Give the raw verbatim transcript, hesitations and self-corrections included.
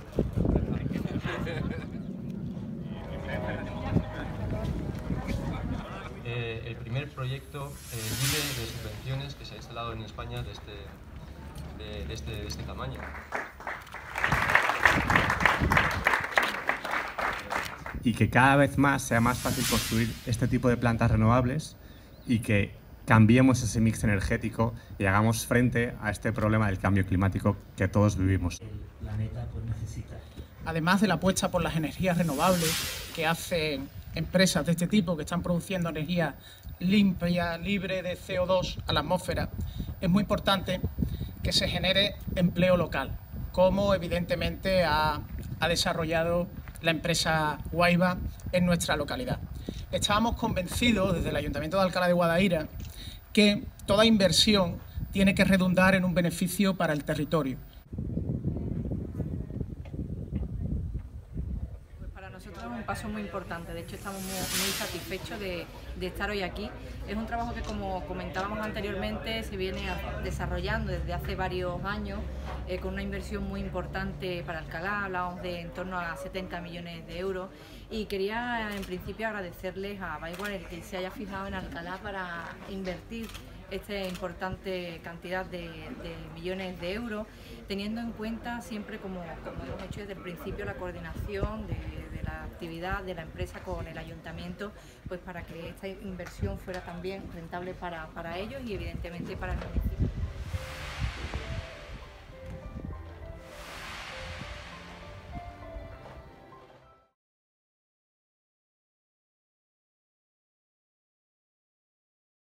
Eh, el primer proyecto eh, libre de subvenciones que se ha instalado en España de este, de, de este, de este tamaño. Y que cada vez más sea más fácil construir este tipo de plantas renovables y que cambiemos ese mix energético y hagamos frente a este problema del cambio climático que todos vivimos. El planeta pues necesita. Además de la apuesta por las energías renovables que hacen empresas de este tipo que están produciendo energía limpia, libre de C O dos a la atmósfera, es muy importante que se genere empleo local, como evidentemente ha, ha desarrollado la empresa Guaiba en nuestra localidad. Estábamos convencidos desde el Ayuntamiento de Alcalá de Guadaira que toda inversión tiene que redundar en un beneficio para el territorio. Nosotros es un paso muy importante, de hecho estamos muy, muy satisfechos de, de estar hoy aquí. Es un trabajo que, como comentábamos anteriormente, se viene desarrollando desde hace varios años eh, con una inversión muy importante para Alcalá, hablábamos de en torno a setenta millones de euros, y quería en principio agradecerles a Baiwar el que se haya fijado en Alcalá para invertir esta importante cantidad de, de millones de euros, teniendo en cuenta siempre, como, como hemos hecho desde el principio, la coordinación de, de la actividad de la empresa con el ayuntamiento, pues para que esta inversión fuera también rentable para, para ellos y evidentemente para el municipio.